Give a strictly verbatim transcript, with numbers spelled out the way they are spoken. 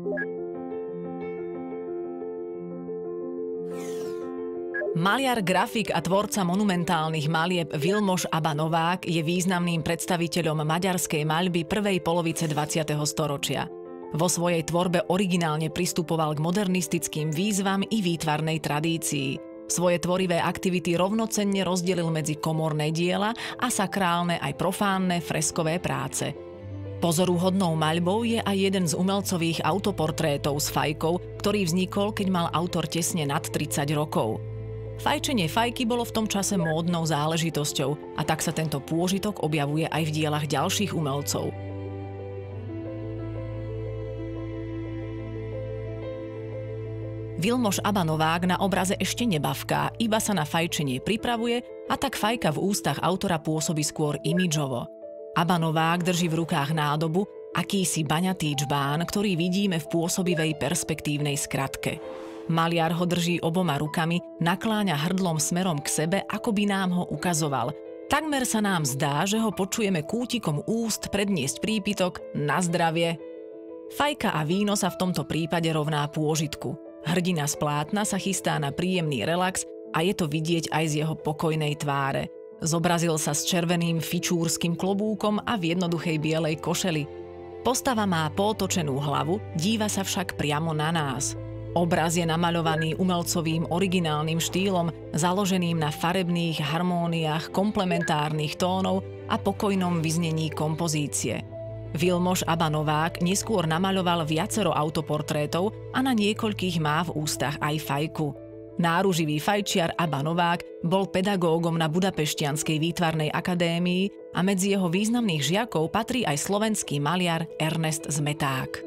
Maliar, grafik a tvorca monumentálnych malieb Vilmos Aba Novák je významným predstaviteľom maďarskej maľby prvej polovice dvadsiateho storočia. Vo svojej tvorbe originálne pristupoval k modernistickým výzvam i výtvarnej tradícii. Svoje tvorivé aktivity rovnocenne rozdelil medzi komorné diela a sakrálne aj profánne freskové práce. Pozoruhodnou maľbou je aj jeden z umelcových autoportrétov s fajkou, ktorý vznikol, keď mal autor tesne nad tridsať rokov. Fajčenie fajky bolo v tom čase módnou záležitosťou a tak sa tento pôžitok objavuje aj v dielach ďalších umelcov. Vilmos Aba Novák na obraze ešte nebavká, iba sa na fajčenie pripravuje a tak fajka v ústach autora pôsobí skôr imidžovo. Aba Novák drží v rukách nádobu, akýsi baňatý džbán, ktorý vidíme v pôsobivej perspektívnej skratke. Maliar ho drží oboma rukami, nakláňa hrdlom smerom k sebe, ako by nám ho ukazoval. Takmer sa nám zdá, že ho počujeme kútikom úst predniesť prípitok na zdravie. Fajka a víno sa v tomto prípade rovná pôžitku. Hrdina z plátna sa chystá na príjemný relax a je to vidieť aj z jeho pokojnej tváre. Zobrazil sa s červeným fičúrskym klobúkom a v jednoduchej bielej košeli. Postava má pootočenú hlavu, díva sa však priamo na nás. Obraz je namaľovaný umelcovým originálnym štýlom, založeným na farebných harmóniách komplementárnych tónov a pokojnom vyznení kompozície. Vilmos Aba Novák neskôr namaľoval viacero autoportrétov a na niekoľkých má v ústach aj fajku. Náruživý fajčiar Aba Novák bol pedagógom na Budapešťanskej výtvarnej akadémii a medzi jeho významných žiakov patrí aj slovenský maliar Ernest Zmeták.